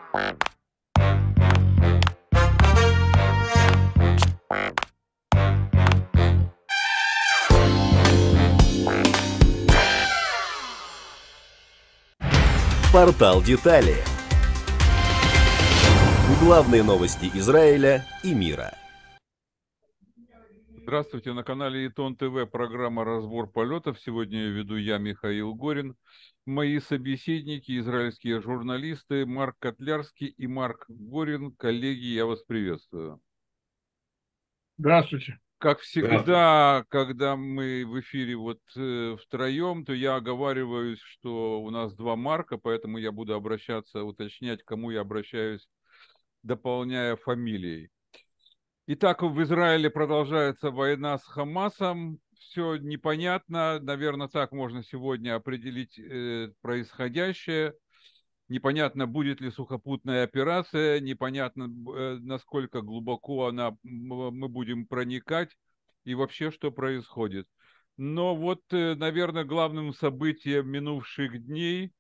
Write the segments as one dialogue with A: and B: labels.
A: Портал Детали. Главные новости Израиля и мира.
B: Здравствуйте, на канале Итон ТВ программа «Разбор полетов». Сегодня веду я, Михаил Горин. Мои собеседники, израильские журналисты Марк Котлярский и Марк Горин. Коллеги, я вас приветствую.
C: Здравствуйте.
B: Как всегда, когда мы в эфире втроем, то я оговариваюсь, что у нас два Марка, поэтому я буду уточнять, к кому я обращаюсь, дополняя фамилией. Итак, в Израиле продолжается война с Хамасом. Все непонятно. Наверное, так можно сегодня определить происходящее. Непонятно, будет ли сухопутная операция, непонятно, насколько глубоко мы будем проникать и вообще, что происходит. Но наверное, главным событием минувших дней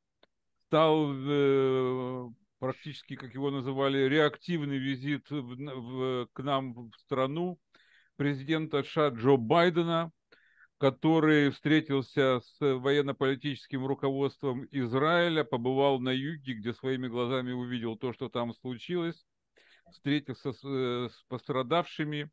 B: стал практически, как его называли, реактивный визит к нам в страну президента США Джо Байдена, который встретился с военно-политическим руководством Израиля, побывал на юге, где своими глазами увидел то, что там случилось, встретился с пострадавшими.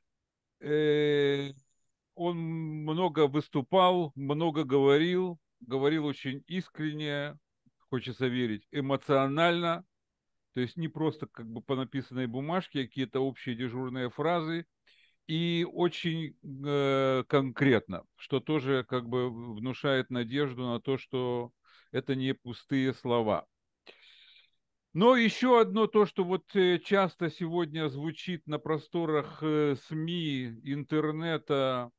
B: Он много выступал, много говорил очень искренне, хочется верить, эмоционально, то есть не просто как бы по написанной бумажке, а какие-то общие дежурные фразы, и очень конкретно, что тоже как бы внушает надежду на то, что это не пустые слова. Но еще одно то, что часто сегодня звучит на просторах СМИ, интернета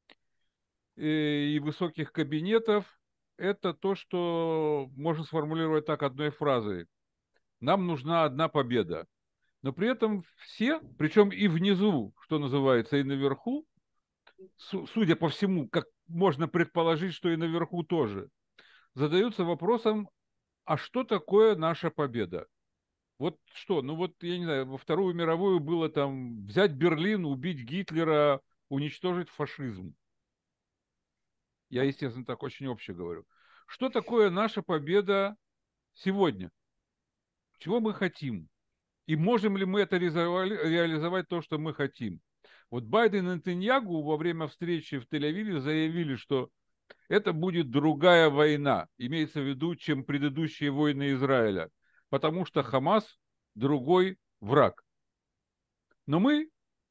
B: и высоких кабинетов, это то, что можно сформулировать так одной фразой. Нам нужна одна победа. Но при этом все, причем и внизу, что называется, и наверху, судя по всему, как можно предположить, что и наверху тоже, задаются вопросом, а что такое наша победа? Я не знаю, во Вторую мировую было там взять Берлин, убить Гитлера, уничтожить фашизм. Я, естественно, так очень обще говорю. Что такое наша победа сегодня? Чего мы хотим? И можем ли мы это реализовать то, что мы хотим? Байден и Нетаньягу во время встречи в Тель-Авиве заявили, что это будет другая война, имеется в виду, чем предыдущие войны Израиля, потому что Хамас другой враг. Но мы,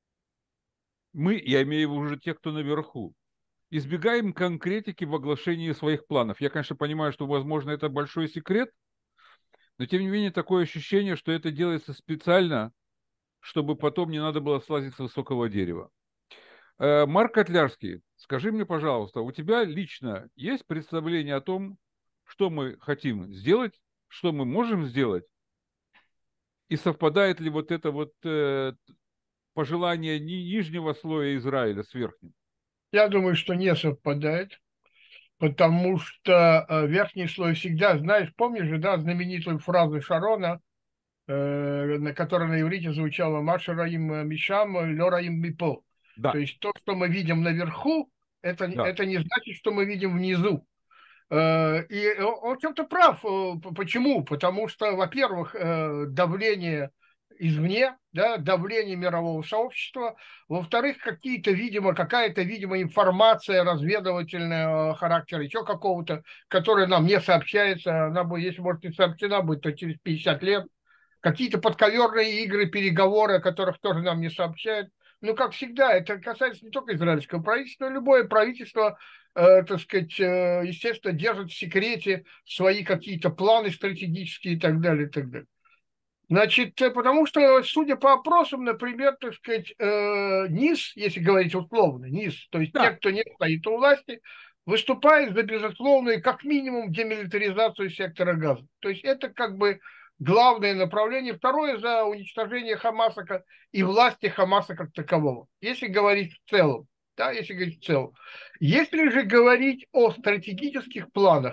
B: я имею в виду уже те, кто наверху, избегаем конкретики в оглашении своих планов. Я, конечно, понимаю, что, возможно, это большой секрет, но, тем не менее, такое ощущение, что это делается специально, чтобы потом не надо было слазить с высокого дерева. Марк Котлярский, скажи мне, пожалуйста, у тебя лично есть представление о том, что мы хотим сделать, что мы можем сделать, и совпадает ли это пожелание нижнего слоя Израиля с верхним?
C: Я думаю, что не совпадает, потому что верхний слой всегда, знаешь, помнишь же, да, знаменитую фразу Шарона, которая на иврите звучала «Маша раим мишам, лё раим мипо».
B: Да.
C: То есть то, что мы видим наверху, это не значит, что мы видим внизу. И он в чем-то прав. Почему? Потому что, во-первых, давление извне, да, давление мирового сообщества, во-вторых, какая-то, видимо, информация разведывательного характера, еще какого-то, которая нам не сообщается, она будет, если может не сообщена будет, то через 50 лет, какие-то подковерные игры, переговоры, о которых тоже нам не сообщают. Ну, как всегда, это касается не только израильского правительства, любое правительство, естественно, держит в секрете свои какие-то планы стратегические и так далее, и так далее. Значит, потому что, судя по опросам, например, низ, если говорить условно, низ, то есть те, кто не стоит у власти, выступает за безусловную, как минимум, демилитаризацию сектора Газа. То есть это как бы главное направление. Второе, за уничтожение Хамаса и власти Хамаса как такового. Если говорить в целом. Да, если говорить в целом. Если же говорить о стратегических планах,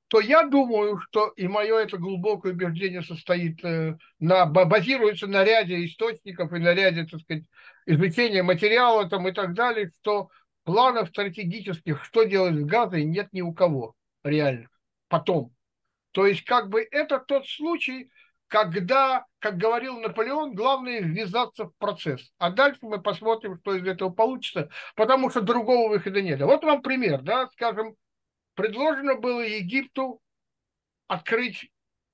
C: то я думаю, что и мое это глубокое убеждение состоит, базируется на ряде источников и на ряде, так сказать, изучения материала там и так далее, что планов стратегических, что делать с Газой, нет ни у кого реально потом. То есть как бы это тот случай, когда, как говорил Наполеон, главное ввязаться в процесс. А дальше мы посмотрим, что из этого получится, потому что другого выхода нет. Вот вам пример, да, скажем, предложено было Египту открыть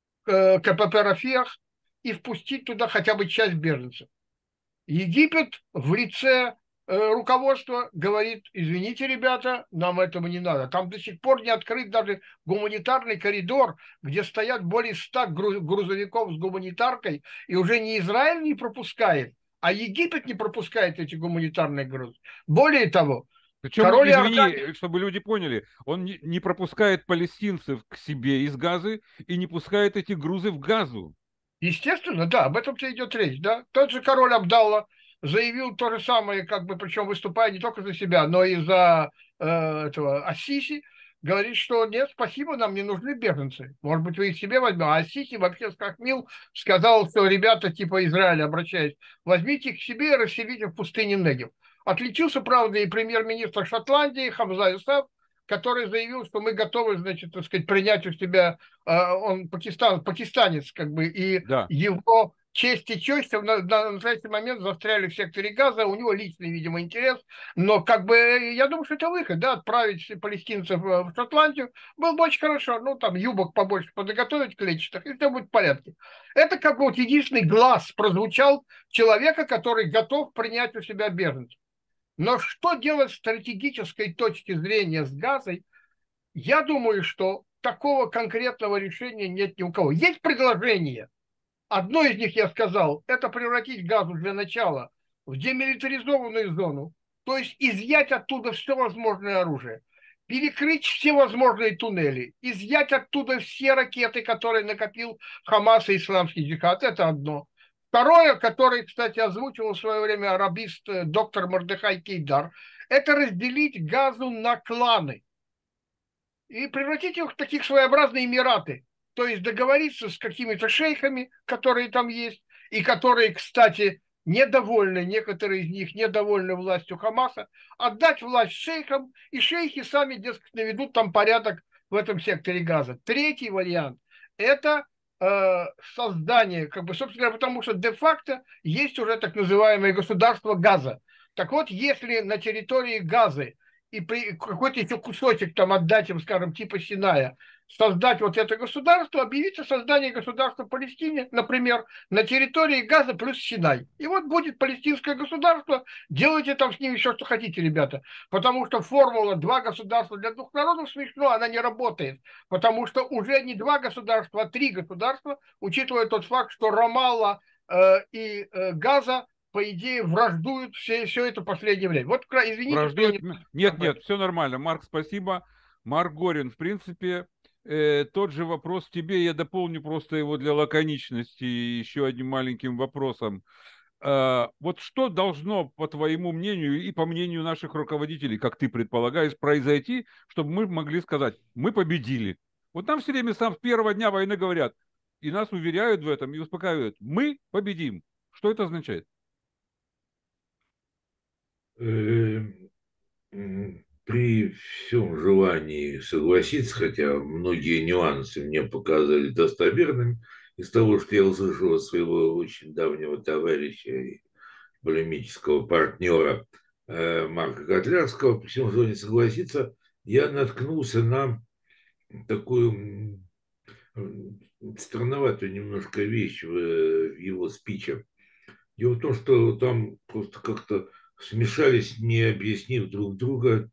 C: КПП «Рафиах» и впустить туда хотя бы часть беженцев. Египет в лице руководства говорит: извините, ребята, нам этого не надо. Там до сих пор не открыт даже гуманитарный коридор, где стоят более 100 грузовиков с гуманитаркой, и уже не Израиль не пропускает, а Египет не пропускает эти гуманитарные грузы. Более того,
B: причем,
C: король Иордании...
B: извини, чтобы люди поняли, он не пропускает палестинцев к себе из Газы и не пускает эти грузы в Газу.
C: Естественно, да, об этом-то идет речь, да. Тот же король Абдалла заявил то же самое, как бы, причем выступая не только за себя, но и за этого Ассиси, говорит, что нет, спасибо, нам не нужны беженцы. Может быть, вы их себе возьмете. А Ассиси вообще скакнил, сказал, что ребята типа Израиля, обращаясь, возьмите их к себе и расселите в пустыне Негев. Отличился, правда, и премьер-министр Шотландии Хамза Юсеф, который заявил, что мы готовы, значит, так сказать, принять у себя, он пакистанец, как бы, и
B: Да.
C: его честь и честь на настоящий момент застряли в секторе Газа, у него личный, видимо, интерес, но, как бы, я думаю, что это выход, да, отправить палестинцев в Шотландию было бы очень хорошо, ну, там, юбок побольше подготовить клетчатых, и все будет в порядке. Это, как бы, вот единственный глаз прозвучал человека, который готов принять у себя беженцев. Но что делать с стратегической точки зрения с Газой, я думаю, что такого конкретного решения нет ни у кого. Есть предложение. Одно из них, я сказал, это превратить Газу для начала в демилитаризованную зону, то есть изъять оттуда все возможное оружие, перекрыть все возможные туннели, изъять оттуда все ракеты, которые накопил Хамас и Исламский джихад. Это одно. Второе, которое, кстати, озвучивал в свое время арабист доктор Мордехай Кейдар, это разделить Газу на кланы и превратить их в таких своеобразные эмираты. То есть договориться с какими-то шейхами, которые там есть, и которые, кстати, недовольны, некоторые из них недовольны властью Хамаса, отдать власть шейхам, и шейхи сами, дескать, наведут там порядок в этом секторе Газа. Третий вариант – это создание, как бы, собственно, потому что де-факто есть уже так называемое государство Газа. Так вот, если на территории Газы и какой-то еще кусочек там отдать им, скажем, типа Синая, создать вот это государство, объявить о создании государства в Палестине, например, на территории Газа плюс Синай. И вот будет палестинское государство, делайте там с ними все, что хотите, ребята. Потому что формула «два государства для двух народов» смешно, она не работает. Потому что уже не два государства, а три государства, учитывая тот факт, что Рамалла и Газа по идее, враждуют все это последнее время. Вот, извините,
B: Враждуют?
C: что я не...
B: Нет, все нормально. Марк, спасибо. Марк Горин, в принципе, тот же вопрос тебе, я дополню просто его для лаконичности еще одним маленьким вопросом. Вот что должно, по твоему мнению и по мнению наших руководителей, как ты предполагаешь, произойти, чтобы мы могли сказать, мы победили? Вот нам все время с первого дня войны говорят, и нас уверяют в этом, и успокаивают, мы победим. Что это означает?
D: При всем желании согласиться, хотя многие нюансы мне показались достоверными, из того, что я услышал от своего очень давнего товарища и полемического партнера Марка Котлярского, при всем желании согласиться, я наткнулся на такую странноватую немножко вещь в его спиче. Дело в том, что там просто как-то смешались, не объяснив друг друга,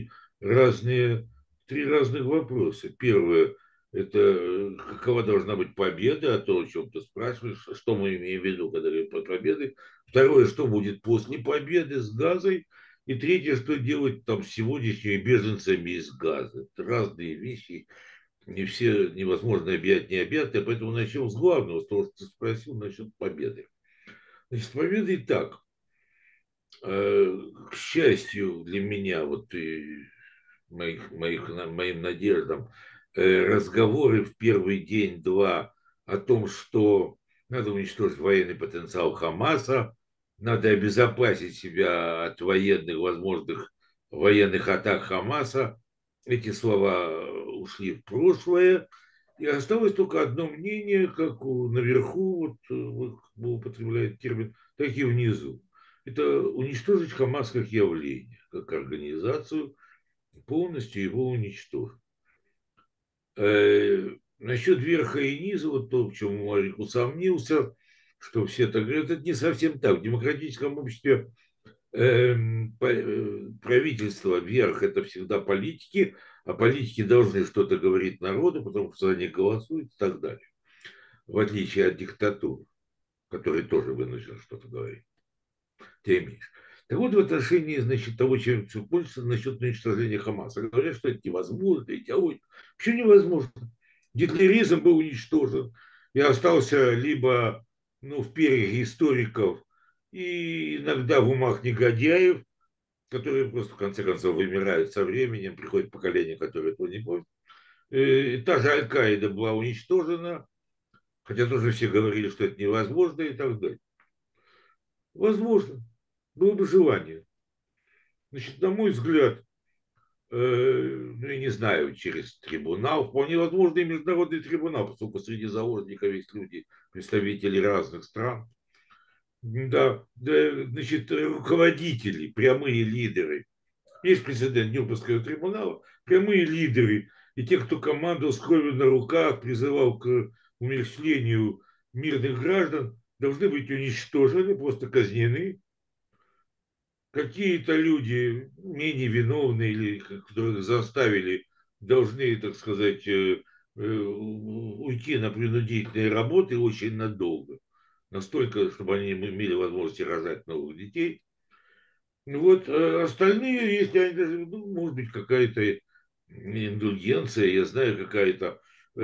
D: три разных вопроса. Первое – это какова должна быть победа, о том, о чем ты спрашиваешь, что мы имеем в виду, когда говорим про победы. Второе – что будет после победы с Газой. И третье – что делать там с сегодняшними беженцами из Газы. Это разные вещи, не все невозможно объять необъятное, поэтому начнем с главного, с того, что ты спросил насчет победы. Значит, победа и так. К счастью для меня, вот и моим надеждам, разговоры в первый день-два о том, что надо уничтожить военный потенциал Хамаса, надо обезопасить себя от возможных военных атак Хамаса. Эти слова ушли в прошлое, и осталось только одно мнение, как наверху, вот, вы употребляете термин, так и внизу. Это уничтожить Хамас как явление, как организацию, полностью его уничтожить. Насчет верха и низа, вот то, в чем Марик усомнился, что все так говорят, это не совсем так. В демократическом обществе правительство, верх – это всегда политики, а политики должны что-то говорить народу, потому что они голосуют и так далее. В отличие от диктатуры, который тоже вынужден что-то говорить. Ты имеешь. Так вот, в отношении, значит, того, чем все пользуется, насчет уничтожения Хамаса. Говорят, что это невозможно, идеология. Почему невозможно? Гитлеризм был уничтожен и остался либо в перьях историков и иногда в умах негодяев, которые просто, в конце концов, вымирают со временем, приходит поколение, которое этого не помнит. Та же Аль-Каида была уничтожена, хотя тоже все говорили, что это невозможно и так далее. Возможно, было бы желание. Значит, на мой взгляд, я не знаю, через трибунал, вполне возможно и международный трибунал, поскольку среди заложников есть люди, представители разных стран. Да, значит, руководители, прямые лидеры. Есть президент Нюрнбергского трибунала, прямые лидеры и те, кто командовал с кровью на руках, призывал к умерщвлению мирных граждан, должны быть уничтожены, просто казнены. Какие-то люди, менее виновные или которых заставили, должны, так сказать, уйти на принудительные работы очень надолго. Настолько, чтобы они имели возможность рожать новых детей. Вот остальные, если они даже, может быть, какая-то индульгенция, я знаю, какая-то.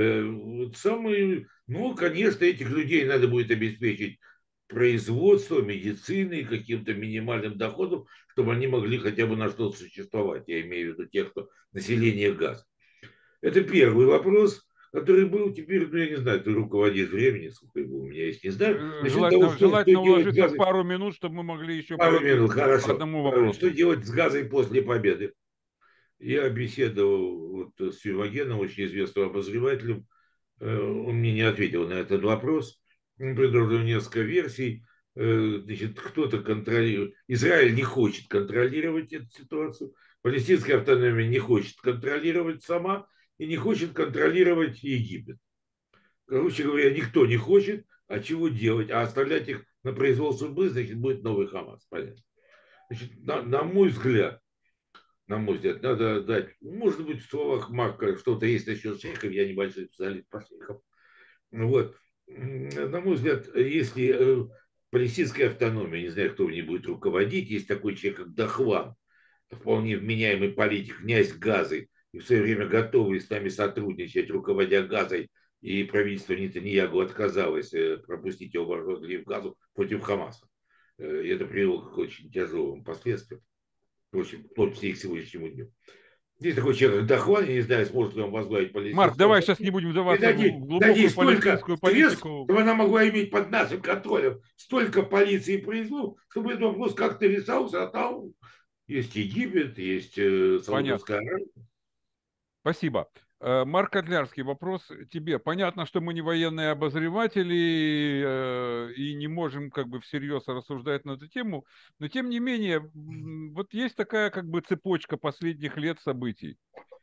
D: Конечно, этих людей надо будет обеспечить производство, медицины, каким-то минимальным доходом, чтобы они могли хотя бы на что-то существовать. Я имею в виду тех, кто население Газа. Это первый вопрос, который был теперь, я не знаю, ты руководишь времени, сколько его у меня есть, не знаю.
B: Желательно уложиться в пару минут, чтобы мы могли еще
D: пару минут, хорошо.
B: По одному вопросу.
D: Что делать с Газой после победы? Я беседовал с Фимогеном, очень известным обозревателем. Он мне не ответил на этот вопрос. Он предложил несколько версий. Значит, кто-то контролирует. Израиль не хочет контролировать эту ситуацию. Палестинская автономия не хочет контролировать сама и не хочет контролировать Египет. Короче говоря, никто не хочет, а чего делать? А оставлять их на произвол судьбы, значит, будет новый Хамас. Понятно. Значит, на мой взгляд, надо дать, может быть, в словах Марка что-то есть насчет шейхов, я небольшой специалист по шейхам. Вот. На мой взгляд, если палестинская автономия, не знаю, кто в ней будет руководить, есть такой человек, как Дахван, вполне вменяемый политик, князь Газы, и в свое время готовый с нами сотрудничать, руководя Газой, и правительство Нетаньяху отказалось пропустить его в Газу против Хамаса. И это привело к очень тяжелым последствиям. Впрочем, в том числе и к сегодняшнему дню. Есть такой человек, Дахван, я не знаю, сможет ли он возглавить палестинскую.
B: Марк, давай сейчас не будем вдаваться в глубокую палестинскую политику.
D: Чтобы она могла иметь под нашим контролем столько полиции и произвол, чтобы этот вопрос как-то решался, а там есть Египет, есть Саудовская Аравия.
B: Спасибо. Марк Котлярский, вопрос тебе. Понятно, что мы не военные обозреватели и не можем всерьез рассуждать на эту тему, но тем не менее, вот есть такая цепочка последних лет событий.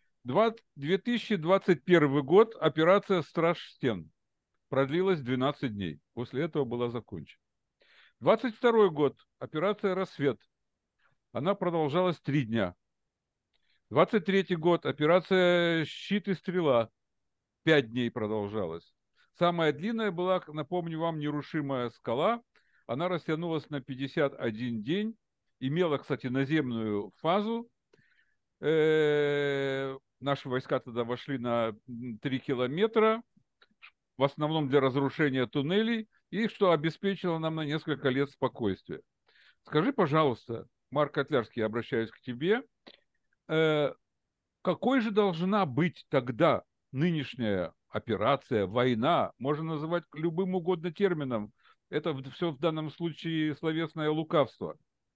B: 2021 год, операция «Страж стен» продлилась 12 дней. После этого была закончена. 22 год, операция «Рассвет». Она продолжалась 3 дня. 23 год, операция «Щит и стрела», 5 дней продолжалась. Самая длинная была, напомню вам, «Нерушимая скала». Она растянулась на 51 день, имела, кстати, наземную фазу. Наши войска тогда вошли на 3 километра, в основном для разрушения туннелей, и что обеспечило нам на несколько лет спокойствия. Скажи, пожалуйста, Марк Котлярский, обращаюсь к тебе, какой же должна быть тогда нынешняя операция, война, можно называть любым угодно термином. Это все в данном случае словесное лукавство.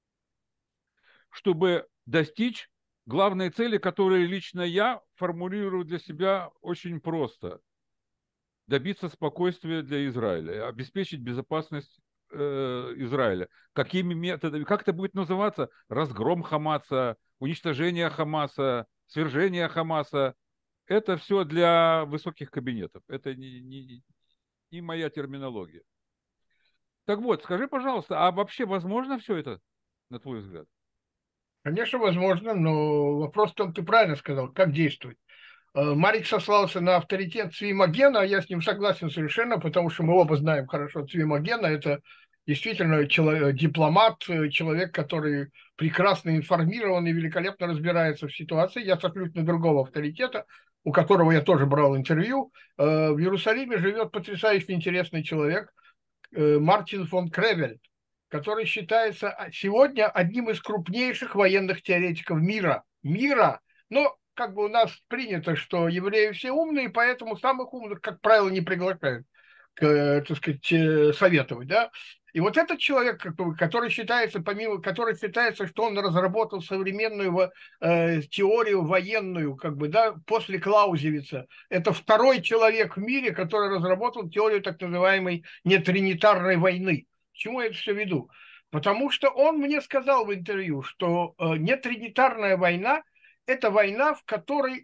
B: Чтобы достичь главной цели, которую лично я формулирую для себя очень просто. Добиться спокойствия для Израиля, обеспечить безопасность Израиля. Какими методами? Как это будет называться? Разгром Хамаса, уничтожение Хамаса, свержение Хамаса. Это все для высоких кабинетов. Это не моя терминология. Так вот, скажи, пожалуйста, а вообще возможно все это, на твой взгляд?
C: Конечно, возможно, но вопрос в том, ты правильно сказал, как действовать. Марик сослался на авторитет Цвимагена, я с ним согласен совершенно, потому что мы оба знаем хорошо Цвимагена, это действительно дипломат, человек, который прекрасно информирован и великолепно разбирается в ситуации. Я сошлюсь на другого авторитета, у которого я тоже брал интервью. В Иерусалиме живет потрясающе интересный человек, Мартин фон Кревельд, который считается сегодня одним из крупнейших военных теоретиков мира. Но как бы у нас принято, что евреи все умные, поэтому самых умных, как правило, не приглашают, так сказать, советовать, да. И вот этот человек, который считается, который считается, что он разработал современную теорию военную, как бы, да, после Клаузевица. Это второй человек в мире, который разработал теорию так называемой нетринитарной войны. К чему я это все веду? Потому что он мне сказал в интервью, что нетринитарная война – это война, которая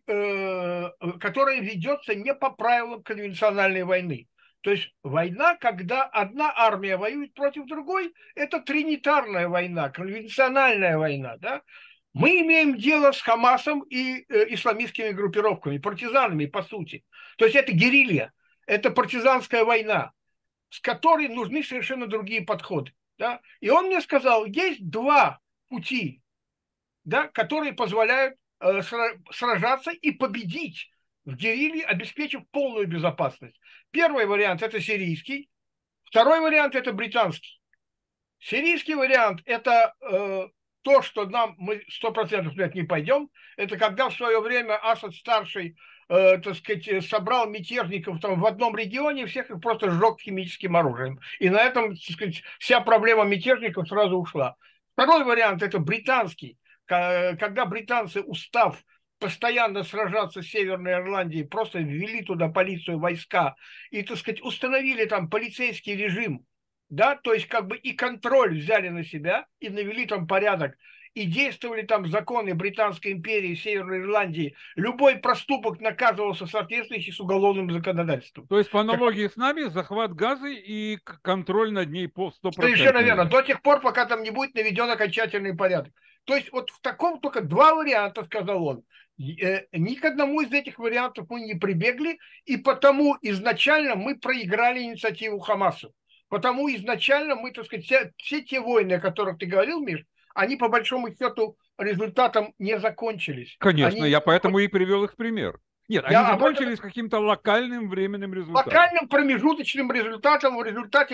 C: ведется не по правилам конвенциональной войны. То есть война, когда одна армия воюет против другой, это тринитарная война, конвенциональная война. Да? Мы имеем дело с Хамасом и исламистскими группировками, партизанами, по сути. То есть это герилья, это партизанская война, с которой нужны совершенно другие подходы. Да? И он мне сказал, есть два пути, да, которые позволяют сражаться и победить в герилье, обеспечив полную безопасность. Первый вариант – это сирийский, второй вариант – это британский. Сирийский вариант – это то, что мы 100% туда не пойдем. Это когда в свое время Асад-старший, так сказать, собрал мятежников там в одном регионе, всех их просто сжег химическим оружием. И на этом, так сказать, вся проблема мятежников сразу ушла. Второй вариант – это британский, когда британцы, устав постоянно сражаться с Северной Ирландией, просто ввели туда полицию, войска и, так сказать, установили там полицейский режим, да, то есть как бы и контроль взяли на себя и навели там порядок, и действовали там законы Британской империи, Северной Ирландии. Любой проступок наказывался соответствующий с уголовным законодательством.
B: То есть по аналогии с нами захват Газы и контроль над ней по 100%.
C: Совершенно верно. До тех пор, пока там не будет наведен окончательный порядок. То есть вот в таком только два варианта, сказал он. Ни к одному из этих вариантов мы не прибегли, и потому изначально мы проиграли инициативу Хамасу. Потому изначально мы, так сказать, все те войны, о которых ты говорил, Миш, они по большому счету результатом не закончились.
B: Конечно, я поэтому и привел их в пример. Нет, они закончились каким-то локальным временным результатом.
C: Локальным промежуточным результатом, в результате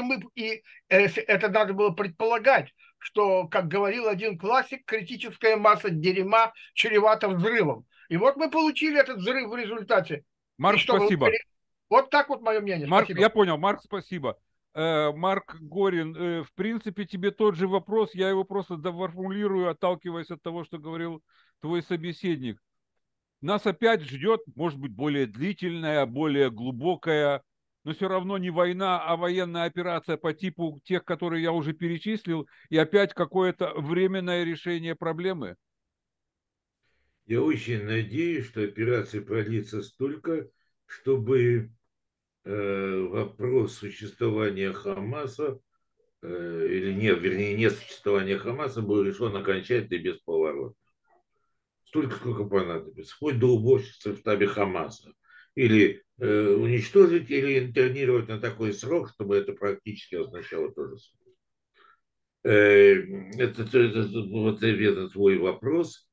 C: это надо было предполагать, что, как говорил один классик, критическая масса дерьма чревата взрывом. И вот мы получили этот взрыв в результате.
B: Марк, спасибо.
C: Вот так вот мое мнение.
B: Марк,
C: спасибо.
B: Я понял, Марк, спасибо. Марк Горин, в принципе, тебе тот же вопрос, я его просто доформулирую, отталкиваясь от того, что говорил твой собеседник. Нас опять ждет, может быть, более длительная, более глубокая, но все равно не война, а военная операция по типу тех, которые я уже перечислил, и опять какое-то временное решение проблемы.
D: Я очень надеюсь, что операция продлится столько, чтобы вопрос существования Хамаса, или нет, вернее, не существования Хамаса был решен окончательно и бесповоротно. Столько, сколько понадобится, вплоть до уборщицы в штабе Хамаса. Или уничтожить, или интернировать на такой срок, чтобы это практически означало то же самое. Вот это твой вопрос.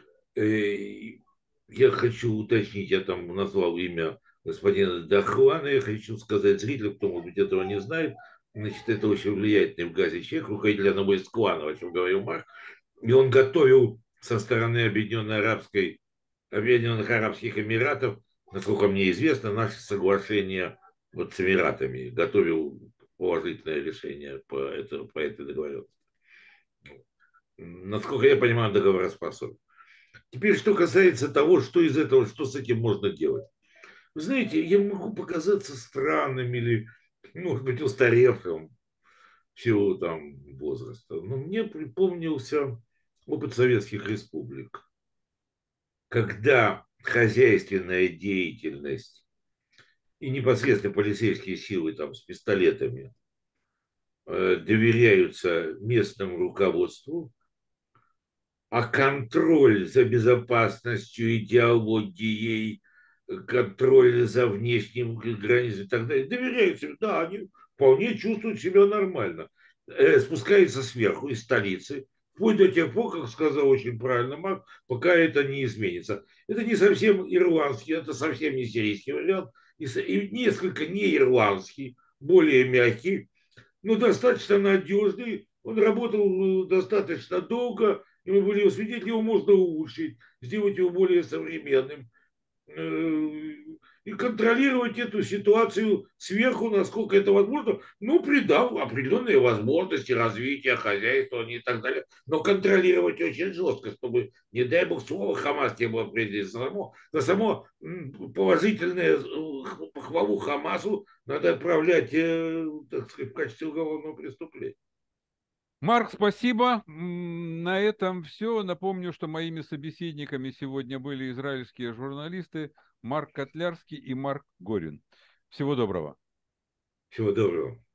D: Я хочу уточнить, я там назвал имя господина Дахуана, я хочу сказать зрителям, кто, может быть, этого не знает, значит, это очень влиятельный в Газе человек, руководитель одного из кланов, о чем говорил Марк, и он готовил со стороны Объединенных Арабских Эмиратов насколько мне известно, наше соглашение вот с Эмиратами готовил положительное решение по этой договоренности. Насколько я понимаю, договороспособен. Теперь, что касается того, что из этого, что с этим можно делать. Вы знаете, я могу показаться странным или, может быть, устаревшим в силу там возраста, но мне припомнился опыт советских республик, когда хозяйственная деятельность и непосредственно полицейские силы там с пистолетами доверяются местному руководству, а контроль за безопасностью, идеологией, контроль за внешним границей и так далее, доверяются, да, они вполне чувствуют себя нормально. Спускается сверху из столицы, вплоть до тех пор, как сказал очень правильно Марк, пока это не изменится. Это не совсем ирландский, это совсем не сирийский вариант, и несколько не ирландский, более мягкий, но достаточно надежный. Он работал достаточно долго, и мы были его свидетелями, его можно улучшить, сделать его более современным и контролировать эту ситуацию сверху, насколько это возможно, ну, придав определенные возможности развития хозяйствования и так далее, но контролировать очень жестко, чтобы, не дай бог, слово Хамас не было принято за само положительное похвалу Хамасу надо отправлять, так сказать, в качестве уголовного преступления.
B: Марк, спасибо. На этом все. Напомню, что моими собеседниками сегодня были израильские журналисты Марк Котлярский и Марк Горин. Всего доброго.
D: Всего доброго.